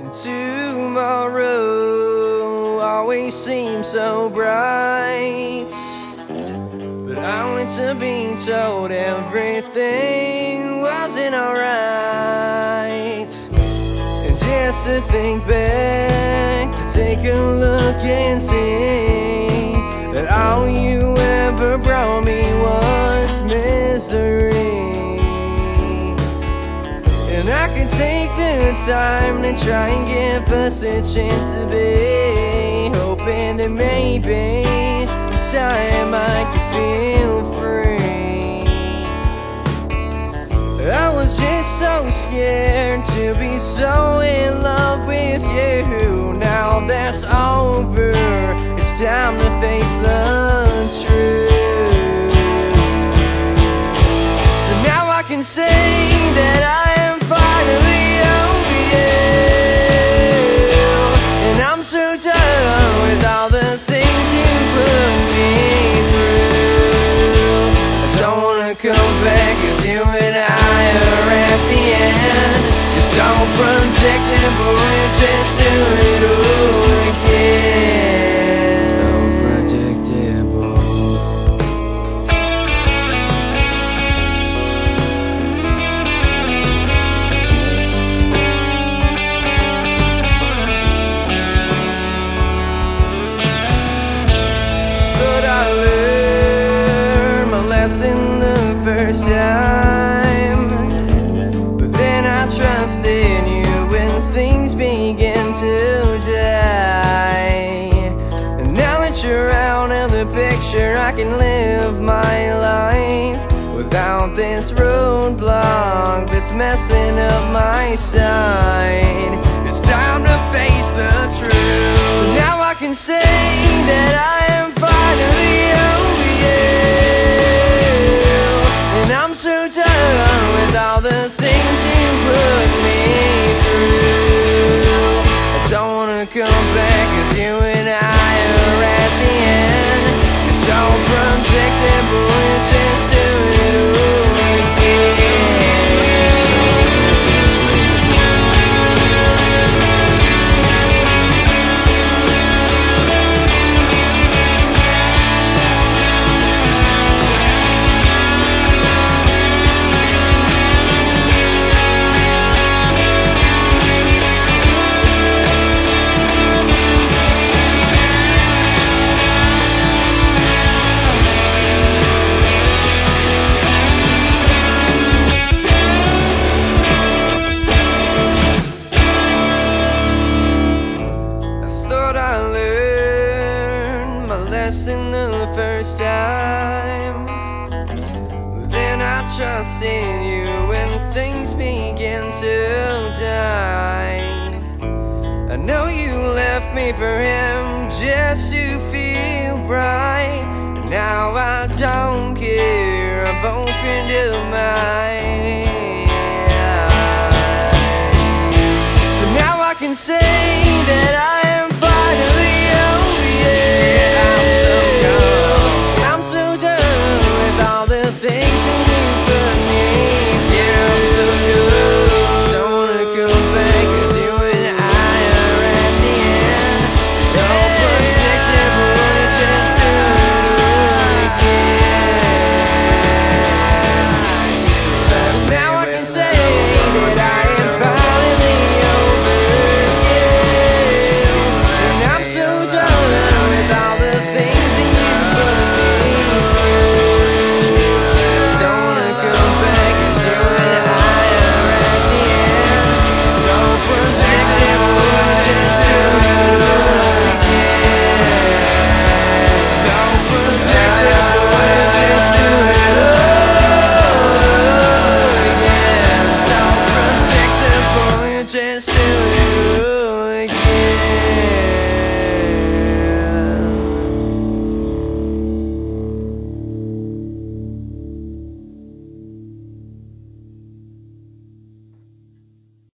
Tomorrow always seems so bright, but only to be told everything wasn't alright. And just to think back, to take a look and see that all you ever brought me was misery. And I could take the time to try and give us a chance to be, hoping that maybe this time I could feel free. I was just so scared to be so in love with you. Now that's over, it's time to face the truth. So now I can say that I am finally over you, and I'm so done with all the things you put me through. I don't wanna come back, 'cause you and I are at the end. You're so protected, but we're just doing it all again. So predictable. Thought I learned my lesson the first time, but then I trusted you when things began to die. And now that you're out of the picture, I can live my life without this roadblock that's messing up my sight. It's time to face the truth. So now I can say that I am finally over you, and I'm so done with all the things you put me through. I don't wanna come back, 'cause you and I are at the end. You're so protected, but we're just doing it all again. Lesson the first time, then I trusted you when things began to die. I know you left me for him just to feel right. Now I don't care, I've opened up my eyes. So now I can say